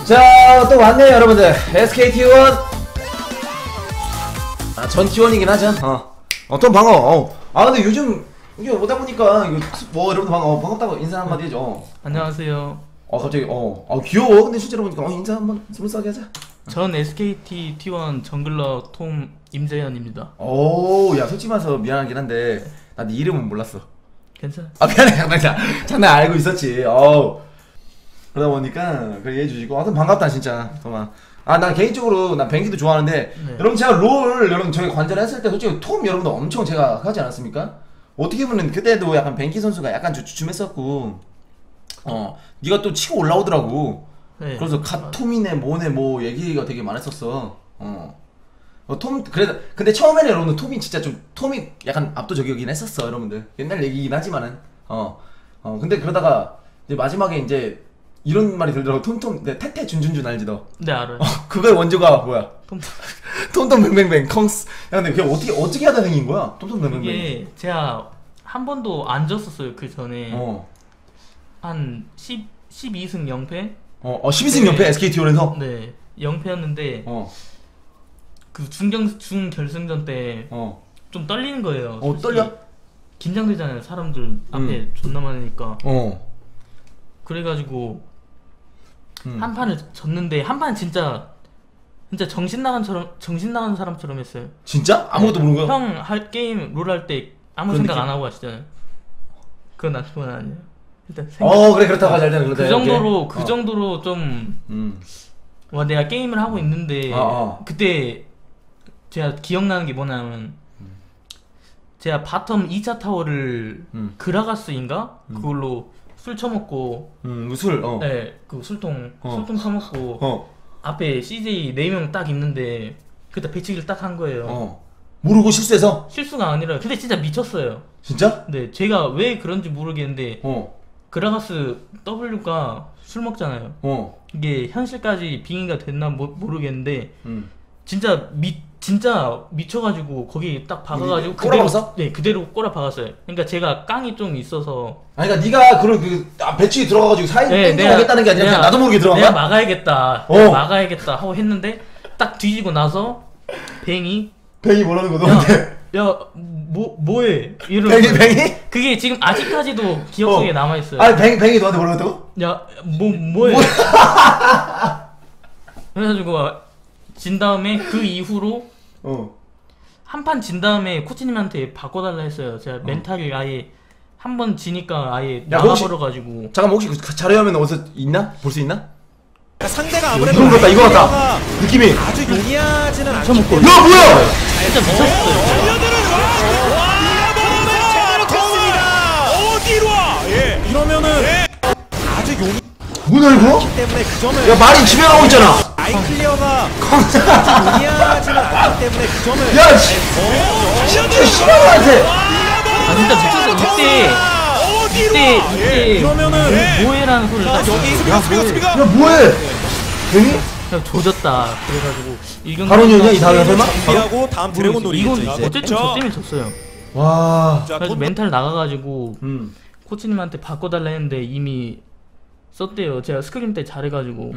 자, 또 왔네요, 여러분들. SKT1. 아, 전 T1이긴 하죠. 좀 반가워. 근데 요즘 이게 오다 보니까 이거 뭐 여러분들 반갑다고 인사 한마디 해줘. 안녕하세요. 갑자기 귀여워. 근데 실제로 보니까 인사 한번 스무스하게 하자. 전 SKT T1 정글러 톰 임재현입니다. 야, 솔직히 말해서 미안하긴 한데 나 네 이름은 몰랐어. 괜찮아? 미안해. 장난 알고 있었지. 그러다 보니까 그래 이해해주시고 하여튼 반갑다 진짜. 정말. 난 개인적으로 난 뱅기도 좋아하는데 네. 여러분 제가 롤 여러분 저희 관전을 했을 때 솔직히 톰 여러분들 엄청 제가 하지 않았습니까? 어떻게 보면 그때도 약간 뱅기 선수가 약간 주춤했었고 네가 또 치고 올라오더라고. 네. 그래서 톰이네 뭐네 뭐 얘기가 되게 많았었어. 톰 그래도 근데 처음에는 여러분들 톰이 진짜 좀 톰이 약간 압도적이긴 했었어 여러분들. 옛날 얘기긴 하지만은 근데 그러다가 이제 마지막에 이제 이런 말이 들더라고. 톰톰 태태 준준준 알지 너? 네 알아요. 그거의 원조가 뭐야? 톰톰 톰톰 뱅뱅뱅 컹스. 야 근데 그게 어떻게 하다 생긴 거야? 톰톰 뱅뱅뱅. 이게 제가 한 번도 안 졌었어요 그 전에. 한 12승 0패? 12승 연패 SKT1에서? 네 0패였는데 그 준결승전 때 좀 떨리는 거예요. 떨려? 긴장되잖아요 사람들 앞에 존나 많으니까. 그래가지고 한 판을 졌는데 한 판 진짜 정신 나간 사람처럼 했어요. 진짜? 아무것도 모르는 거야? 형 게임 롤 할 때 아무 생각 안 하고 하시잖아요. 그건 나쁜 아니에요. 일단 그래 그렇다고 하자. 일단 그 정도로 좀 내가 게임을 하고 있는데 그때 제가 기억나는 게 뭐냐면 제가 바텀 2차 타워를 그라가스인가 그걸로 술 처먹고 술 네, 그 술통 처먹고 앞에 CJ 4명 딱 있는데 그때 배치기를 딱 한 거예요. 모르고 실수해서? 실수가 아니라 근데 진짜 미쳤어요. 진짜? 네, 제가 왜 그런지 모르겠는데 그라가스 W가 술 먹잖아요. 이게 현실까지 빙의가 됐나 모르겠는데 진짜 미쳐가지고 거기 딱 박아가지고 꼬라박았어? 네, 그대로 꼬라 박았어요. 그러니까 제가 깡이 좀 있어서. 그러니까 네가 그런 배치기 들어가가지고 사인 땡겨가겠다는 게 아니라 그냥 나도 모르게 들어간 거야? 내가 막아야겠다 하고 했는데 딱 뒤지고 나서 뱅이 뭐라는 거 너한테? 뭐해? 뱅이? 그게 지금 아직까지도 기억 속에 남아있어요. 뱅이 너한테 뭐라고 했다고? 뭐해? 그래가지고 진 다음에 그 이후로 한 판 진 다음에 코치님한테 바꿔달라 했어요. 제가 멘탈이 아예 한 번 지니까 아예 나가버려가지고. 잠깐만 혹시 그 자료화면 어디서 있나? 볼 수 있나? 상대가 아무래도 이거 같다 느낌이 아주 용이하지는 않고. 야 뭐야! 진짜 미쳤어요. 어디로 와? 이러면은 아주 뭐야 이거? 때문에 그 점을 야 말이 집에 가고 있잖아. 아이 클리어가 아주 용이하지는 않기 때문에 그 점을 야 진짜 심하게 진짜 미쳤어요. 이때 그러면은 뭐해라는 소리를 딱 수비가 뭐해? 뱅이? 그냥 조졌다. 그래가지고 이경 바론이었냐 이 다음에 설마? 준비하고 다음 드래곤 놀이겠죠 이건 이제. 어쨌든 저 때문에 졌어요. 와. 그래서 멘탈 나가가지고 코치님한테 바꿔달라 했는데 이미 썼대요. 제가 스크림 때 잘해가지고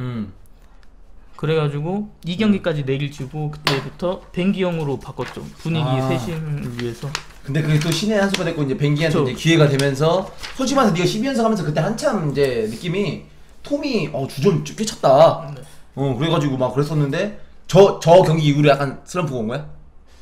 그래가지고 2경기까지 내길 주고 그때부터 뱅기형으로 바꿨죠. 분위기 세심을 위해서. 근데 그게 또 신의 한 수가 됐고 이제 뱅기한테 이제 기회가 되면서 솔직히 말해서 네가 12연승 하면서 그때 한참 이제 느낌이 톰이 주전 꽤 찼다. 네. 그래가지고 막 그랬었는데 저 경기 이후로 약간 슬럼프가 온 거야?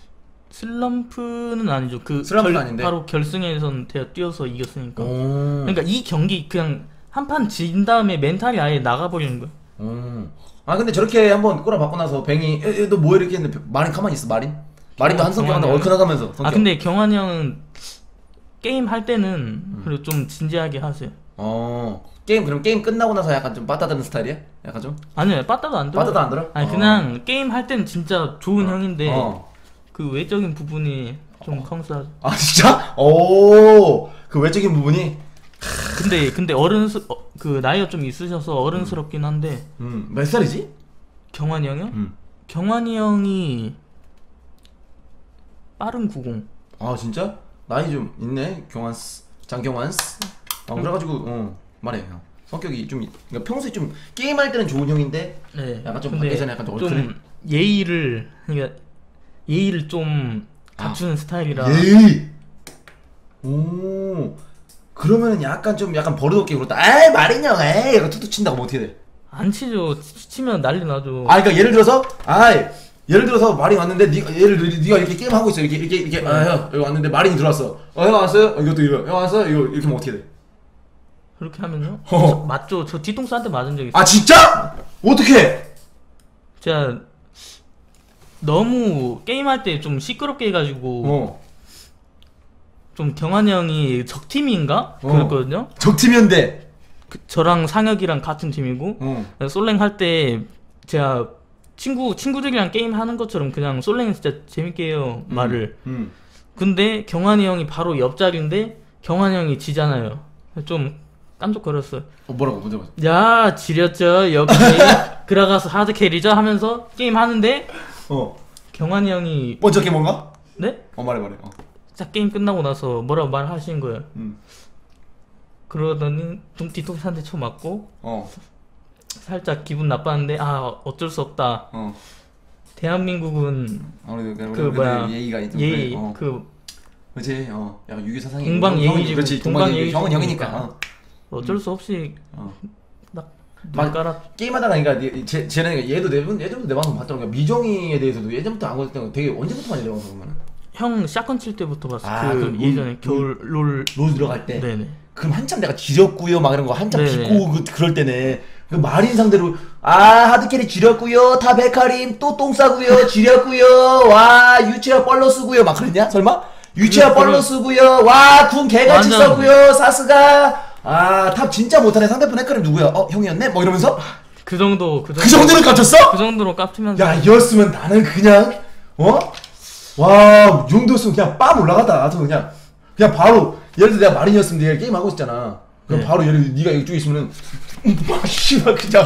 슬럼프는 아니죠. 슬럼프는 아닌데 바로 결승에선 제가 뛰어서 이겼으니까. 그러니까 이 경기 그냥 한 판 진 다음에 멘탈이 아예 나가버리는 거야. 근데 저렇게 한번 꼬라박고 나서 뱅이 너 뭐 이렇게 했는데 마린 가만히 있어. 마린도 한 성격 하나 얼큰하다면서 성격. 근데 경환이 형은 게임 할 때는 그래도 좀 진지하게 하세요. 그럼 게임 끝나고 나서 약간 좀 빠따드는 스타일이야? 약간 좀? 아니요 빠따도 안 들어. 빠따도 안 들어? 아니 그냥 게임 할 때는 진짜 좋은 형인데 그 외적인 부분이 좀 컹스하죠. 진짜? 그 외적인 부분이? 근데 그 나이가 좀 있으셔서 어른스럽긴 한데. 몇 살이지? 경환이 형이요? 경환이 형이 빠른 90. 진짜? 나이 좀 있네. 장경환스. 그래가지고 말해 형. 성격이 좀 그러니까 평소에 좀 게임할 때는 좋은 형인데 네. 약간 좀 근데 밖에 전에 약간 좀 좀 예의를 그러니까 예의를 좀 갖추는 스타일이라. 예의. 오. 그러면은 약간 좀 약간 버릇없게 그렇다. 에이 말이냐, 에이 약간 툭툭 친다고 뭐 어떻게 돼? 안 치죠. 치면 난리 나죠. 아 그러니까 예를 들어서 말이 왔는데 네가 이렇게 게임 하고 있어 이렇게 형 여기 왔는데 마린이 들어왔어. 형 왔어요? 이것도 이거 형 왔어? 이거 이렇게 하면 어떻게 돼? 그렇게 하면요? 맞죠. 저 뒤통수한테 맞은 적 있어요. 아 진짜? 어떻게? 제가 너무 게임할 때 좀 시끄럽게 해가지고 좀 경환이 형이 적팀인가? 그랬거든요. 적팀이었는데 저랑 상혁이랑 같은 팀이고 솔랭 할 때 제가 친구들이랑 게임 하는 것처럼 그냥 솔랭은 진짜 재밌게 해요 말을. 근데 경환이 형이 바로 옆자리인데 경환이 형이 지잖아요. 좀 깜짝거렸어요. 뭐라고 먼저 봐. 야 지렸죠 역시 그라가스 하드캐리죠 하면서 게임 하는데 경환이 형이 먼저 게임 뭔가? 네? 말해. 딱 게임 끝나고 나서 뭐라고 말하시는 거예요. 그러더니 뒤통수한테 쳐 맞고 살짝 기분 나빴는데 아 어쩔 수 없다. 대한민국은 그 뭐야 예의가 좀 예의 그래. 그 그렇지. 약간 유교 사상이 동방 예의지고 그렇지. 동방 예의 형은 형이니까. 어쩔 수 없이 막 깔아. 게임하다가 그러니까 쟤는 얘도 내 방송 봤더라고. 미정이에 대해서도 예전부터 안 봤던 거 되게 언제부터 많이 내 방송 보면은. 형 샷건 칠 때부터 봤어. 그 예전에 겨울 롤 들어갈 때. 네네. 그럼 한참 내가 지렸구요 막 이런 거 한참 네네. 비꼬고 그럴 때네. 그 마린 상대로 하드캐리 지렸구요 탑 헤카림 또 똥 싸구요 지렸구요 와 유치아 뻘로 쓰구요 막 그랬냐 설마? 유치아 뻘로 쓰구요 와 궁 개같이 써구요 사스가 탑 진짜 못하네 상대편 헤카림 누구야? 형이었네? 뭐 이러면서 그 정도로 깝쳤어? 그 정도로 깝치면서. 야 이었으면 나는 그냥 와 이 정도였으면 그냥 빰 올라갔다. 그냥 바로 예를 들어 내가 마린이었으면 내가 게임 하고 있잖아. 그럼 네. 바로 예를 들어 네가 이쪽에 있으면은 막 씨발 그냥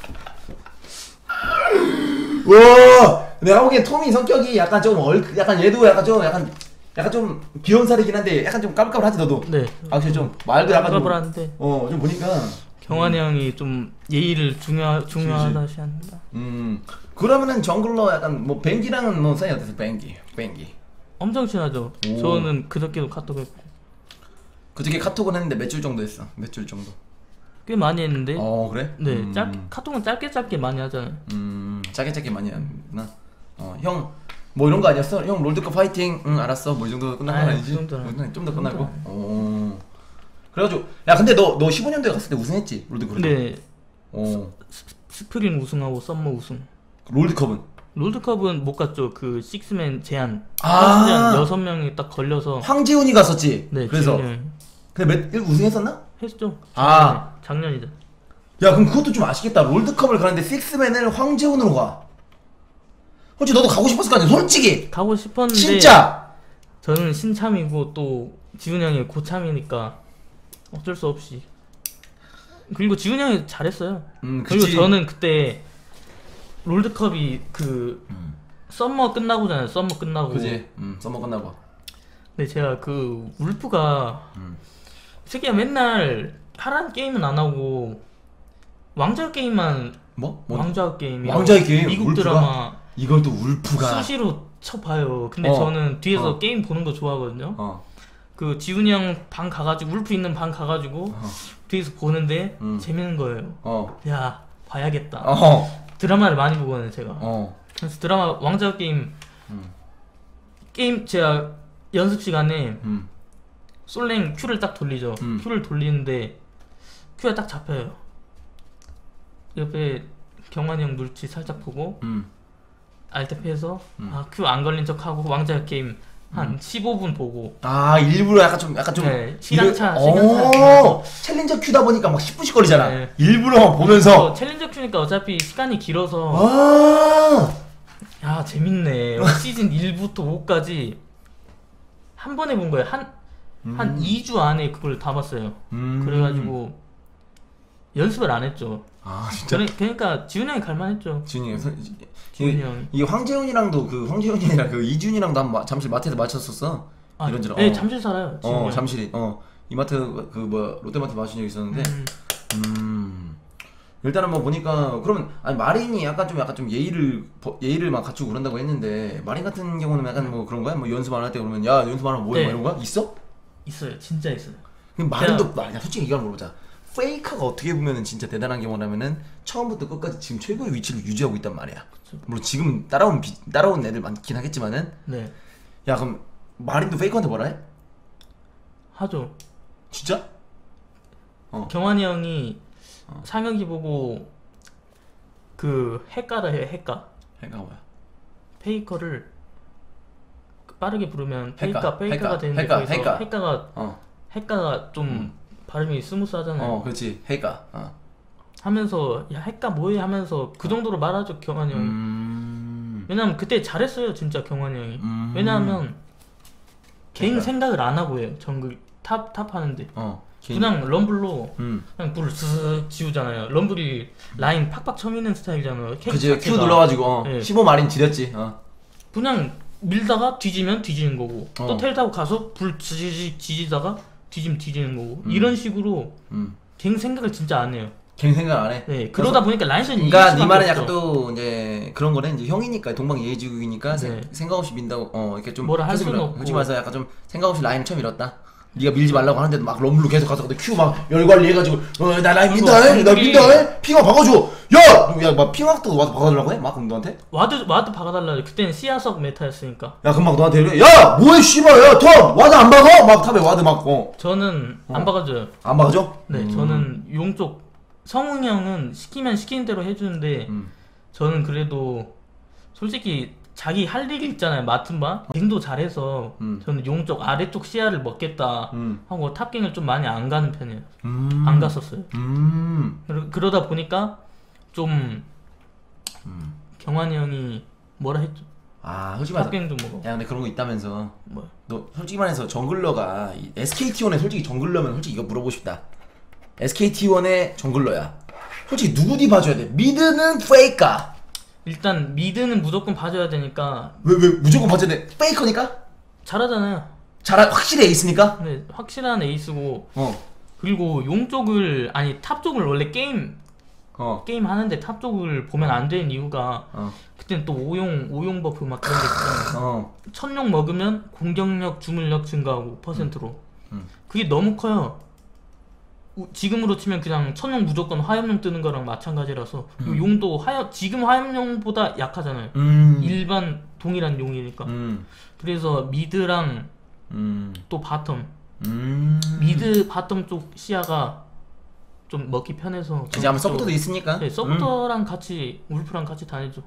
와 내가 보기엔 톰이 성격이 약간 좀 약간 얘도 약간 좀 귀여운 살이긴 한데 약간 좀 까불까불하지 너도. 네. 확실히 좀 말도 약간 좀 까불한데. 좀 보니까 경환이 형이 좀 예의를 중요하다시 한다. 그러면은 정글러 약간 뭐 뱅기랑은 뭐 사이 어땠어? 뱅기 엄청 친하죠. 오. 저는 그저께도 카톡 했고. 그저께 카톡은 했는데 몇 줄 정도 했어? 몇 줄 정도? 꽤 많이 했는데. 그래? 네, 카톡은 짧게 많이 하잖아요. 짧게 많이 하구나. 형 뭐 이런 거 아니었어? 형 롤드컵 파이팅. 응 알았어. 뭐 이 정도 끝난 건 아니지? 좀 더 끝나고. 그래가지고 야 근데 너 15년도에 갔을 때 우승했지 롤드컵. 네. 스프린 우승하고 썸머 우승. 롤드컵은? 롤드컵은 못 갔죠. 그 식스맨 제한. 6명이 딱 걸려서. 황지훈이 갔었지. 네. 그래서. 근데 우승했었나? 했죠. 작년이죠. 야 그럼 그것도 좀 아쉽겠다. 롤드컵을 가는데 식스맨을 황지훈으로 가. 솔직히 너도 가고 싶었을 거 아니야 솔직히. 가고 싶었는데 진짜. 저는 신참이고 또 지훈 형이 고참이니까 어쩔 수 없이. 그리고 지훈 형이 잘했어요. 그리고 저는 그때 롤드컵이 그 썸머 끝나고잖아요. 썸머 끝나고. 그지. 썸머 끝나고. 근데 제가 그 울프가 새끼가 맨날 하라는 게임은 안 하고 왕좌 게임만. 왕좌 게임. 왕좌의 게임. 미국 울프가? 드라마. 이걸 또 울프가 수시로 쳐봐요. 근데 저는 뒤에서 게임 보는 거 좋아하거든요. 그 지훈이 형 방 가가지고 울프 있는 방 가가지고 뒤에서 보는데 재밌는 거예요. 야 봐야겠다. 드라마를 많이 보거든요 제가. 그래서 드라마 왕좌 게임 제가 연습 시간에 솔랭 Q를 딱 돌리죠. Q를 돌리는데 Q가 딱 잡혀요. 옆에 경환이 형 눈치 살짝 보고 알트패해서 Q 안 걸린 척하고 왕좌 게임 한 15분 보고. 일부러 약간 좀 네, 시간차 챌린저 큐다 보니까 막 10분씩 걸리잖아. 네. 일부러 보면서 챌린저 큐니까 어차피 시간이 길어서 야 재밌네. 시즌 1부터 5까지 한 번에 본 거예요. 한 2주 안에 그걸 다 봤어요. 그래가지고 연습을 안 했죠. 진짜? 그러니까 지훈이 형이 갈만했죠. 지훈이 형. 이 황재훈이랑도 황재훈이랑 그 이준이랑도 한 잠실 마트에서 맞췄었어. 이런저런. 네, 잠실 살아요. 잠실이. 이마트 그 롯데마트 마신 적 있었는데. 일단은 뭐 보니까 그러면 아니 마린이 약간 좀 예의를 막 갖추고 그런다고 했는데 마린 같은 경우는 약간 뭐 그런 거야? 뭐 연습 안 할 때 그러면 야 연습 안 하면 뭐해? 네. 뭐 이런 거야? 있어? 있어요. 진짜 있어요. 그럼 마린도 야 솔직히 이걸 물어보자. 페이커가 어떻게 보면은 진짜 대단한 게 뭐냐면은 처음부터 끝까지 지금 최고의 위치를 유지하고 있단 말이야. 그쵸. 물론 지금 따라온 애들 많긴 하겠지만은 네. 야 그럼 마린도 페이커한테 뭐라 해? 하죠. 진짜? 경환이 형이 상혁이 보고 그 핵가라 해요. 핵가. 핵가 뭐야? 페이커를 빠르게 부르면 핵가, 페이커가 되는데 핵가, 거기서 핵가. 핵가가 좀 발음이 스무스하잖아요. 그렇지. 핵가. 하면서 야 핵가 뭐해 하면서 그 정도로 말하죠 경환이 형이. 왜냐면 그때 잘했어요 진짜 경환이 형이. 왜냐하면 개인 생각을 안 하고 해요. 정글 탑 하는데. 그냥 럼블로 그냥 불을 쓱 지우잖아요. 럼블이 라인 팍팍 쳐미는 스타일이잖아요. 그치 Q 눌러가지고 네. 15마린 지렸지. 그냥 밀다가 뒤지면 뒤지는 거고 또 텔 타고 가서 불 지지다가 뒤지면 뒤지는 거고 이런 식으로 개인 생각을 진짜 안 해요. 개인 생각 안 해. 네 그러다 보니까 라인전 그러니까 네 말은 약간 또 이제 그런 거는 이제 형이니까 동방예의지국이니까 네. 생각 없이 민다고 이렇게 좀 뭐라 할 수는 없고. 솔직히 말해서 약간 좀 생각 없이 라인을 처음 밀었다. 네가 밀지 말라고 하는데도 막 럼블로 계속 가서 Q 막 열관리 해가지고 나 라인 민다 나 민다 핑화 박아줘 야막 핑화도 와서 박아달라고 해? 막 그럼 너한테? 와드 박아달라. 그때는 시야석 메타였으니까. 야 그럼 막 너한테 이래 야 뭐해 씨발 야톱 와드 안 박아? 막 탑에 와드 막 저는 안 박아줘요. 안 박아줘? 네 저는 용쪽 성웅이 형은 시키면 시키는 대로 해주는데 저는 그래도 솔직히 자기 할 일이 있잖아요. 맡은 바 갱도 잘해서 저는 용쪽 아래쪽 시야를 먹겠다 하고 탑갱을 좀 많이 안 가는 편이에요. 안 갔었어요. 그러다 보니까 좀 경환이 형이 뭐라 했죠. 솔직히 말해서 탑갱 좀 먹어. 야 근데 그런 거 있다면서 뭐야? 너 솔직히 말해서 정글러가 SKT1의 솔직히 정글러면 솔직히 이거 물어보고 싶다. SKT1의 정글러야 솔직히 누구 뒤 봐줘야 돼? 미드는 페이커. 일단 미드는 무조건 봐줘야 되니까. 왜 무조건 봐줘야 돼? 페이커니까? 잘하잖아요. 확실히 에이스니까? 네 확실한 에이스고 그리고 용 쪽을 아니 탑 쪽을 원래 게임 하는데 탑 쪽을 보면 안 되는 이유가 그때는 또 오용 버프 막 그런 게 있잖아요. 천용 먹으면 공격력 주물력 증가하고 퍼센트로 그게 너무 커요. 지금으로 치면 그냥 천용 무조건 화염용 뜨는 거랑 마찬가지라서 용도 지금 화염용보다 약하잖아요. 일반 동일한 용이니까. 그래서 미드랑 또 바텀 미드 바텀 쪽 시야가 좀 먹기 편해서 이제 아마 서포터도 있으니까. 네, 서포터랑 같이 울프랑 같이 다니죠.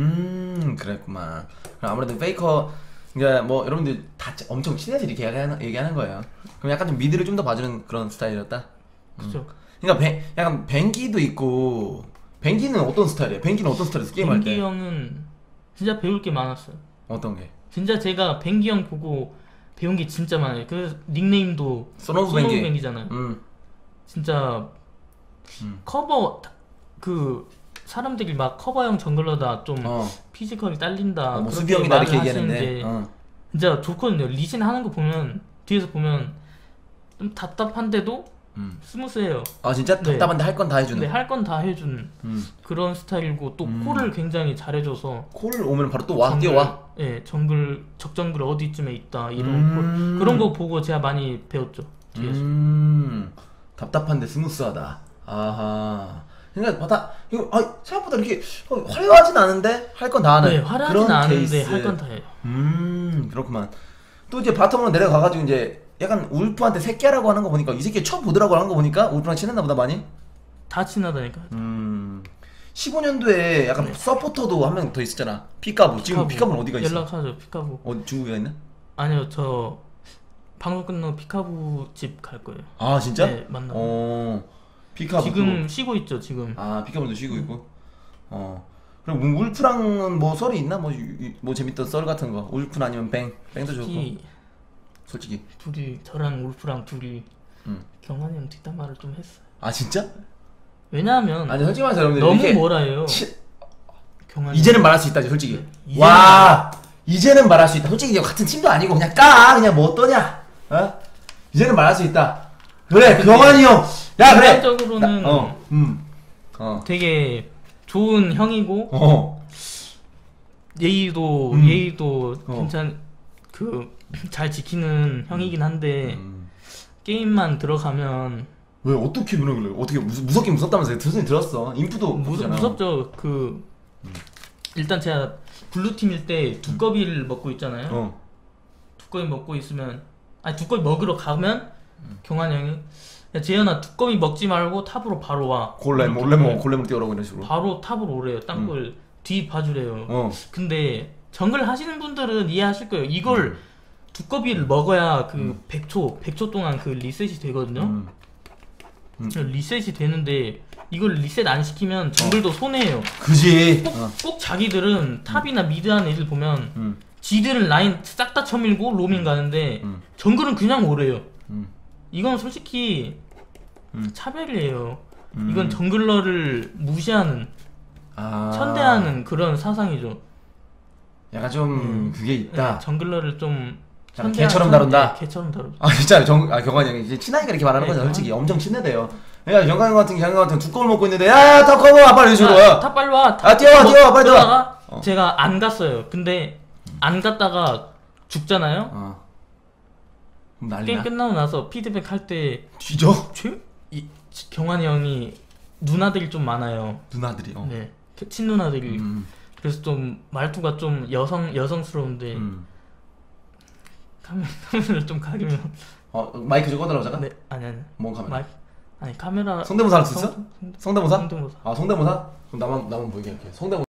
그랬구만. 아무래도 페이커 그러니까 뭐 여러분들 다 엄청 친해서 이렇게 얘기하는 거예요. 그럼 약간 좀 미드를 좀 더 봐주는 그런 스타일이었다. 그죠. 그러니까 약간 뱅기도 있고. 뱅기는 어떤 스타일이야? 뱅기는 어떤 스타일에서 게임할 때? 뱅기 형은 진짜 배울 게 많았어요. 어떤 게? 진짜 제가 뱅기 형 보고 배운 게 진짜 많아요. 그 닉네임도 소노브 뱅기잖아요. 진짜 커버 그 사람들이 막 커버형 정글러다 좀 피지컬이 딸린다. 뭐 수비 형이다 이렇게 얘기하는데 진짜 좋거든요. 리신 하는 거 보면 뒤에서 보면 좀 답답한데도 스무스해요. 진짜 답답한데 할 건 다 해주는. 네, 할 건 다 해주는 그런 스타일이고 또 콜을 굉장히 잘해줘서 콜을 오면 바로 또 와 뛰어와. 네, 적정글 어디쯤에 있다 이런 콜 그런 거 보고 제가 많이 배웠죠. 뒤에서. 답답한데 스무스하다. 아하. 그러니까 이거 생각보다 이렇게 화려하진 않은데 할 건 다 하는. 네, 화려하진 않은데 할 건 다 해요. 그렇구만. 또 이제 바텀으로 내려가가지고 이제 약간 울프한테 새끼라고 하는 거 보니까 이 새끼 쳐보더라고 하는 거 보니까 울프랑 친했나 보다 많이? 다 친하다니까. 15년도에 약간 서포터도 한 명 더 있었잖아. 피카부. 지금 피카부는 어디가 있어? 연락하죠. 피카부. 중국에 있나? 아니요, 저 방송 끝나고 피카부 집 갈 거예요. 진짜? 네, 만나. 피카부 지금 쉬고 있죠, 지금. 피카부도 쉬고 있고. 그럼 울프랑은 뭐 썰이 있나? 뭐 재밌던 썰 같은 거. 울프는 아니면 뱅도 좋고. 솔직히 저랑 울프랑 둘이 경환이 형 뒷담화를 좀 했어요. 진짜? 왜냐하면 아니 솔직히 말해서 여러분들 너무 뭐라 해요. 경환이 이제는 말할 수 있다 솔직히. 네, 이제는 말할 수 있다. 솔직히 같은 팀도 아니고 그냥 그냥 뭐 어떠냐? 이제는 말할 수 있다. 그래 경환이 형. 야 그래. 전반적으로는 되게 좋은 형이고 예의도 괜찮 잘 지키는 형이긴 한데 게임만 들어가면 왜 어떻게 그러길래 어떻게 무섭긴 무섭다면서요? 들었으니 들었어. 인프도 무섭죠. 일단 제가 블루팀일 때 두꺼비를 먹고 있잖아요. 두꺼비 먹고 있으면 두꺼비 먹으러 가면 경환이 형이 야 재현아 두꺼비 먹지 말고 탑으로 바로 와. 골렘 뛰어라고 이런 식으로. 바로 탑으로 오래요. 땅굴 뒤 봐주래요. 근데 정글 하시는 분들은 이해하실 거예요. 이걸 두꺼비를 먹어야 100초 동안 리셋이 되거든요. 리셋이 되는데 이걸 리셋 안 시키면 정글도 손해예요. 그지. 꼭 자기들은 탑이나 미드한 애들 보면 지들은 라인 싹 다 쳐밀고 로밍 가는데 정글은 그냥 오래요. 이건 솔직히 차별이에요. 이건 정글러를 무시하는 천대하는 그런 사상이죠. 약간 좀 그게 있다. 네, 정글러를 좀 개처럼 다룬다. 개처럼 다루죠. 진짜 경환이 형이 이제 친하니까 이렇게 말하는 거죠. 솔직히 엄청 친해대요. 그러니까 경환이 같은 경우 두꺼울 먹고 있는데 야 탑 커버 와 빨리 이쪽으로 와. 탑 빨리 와. 뛰어와 빨리 들어가. 제가 안 갔어요. 근데 안 갔다가 죽잖아요. 게임 끝나고 나서 피드백 할 때 뒤져? 경환이 형이 누나들이 좀 많아요. 누나들이. 네, 친누나들이. 그래서 좀 말투가 좀 여성스러운데 카메라를 좀 가리면 마이크 좀 꺼달라고 잠깐? 네, 아니 뭔 카메라? 카메라 성대모사 할 수 있어? 성대모사? 성대모사. 성대모사? 그럼 나만 보이게 할게. 성대모사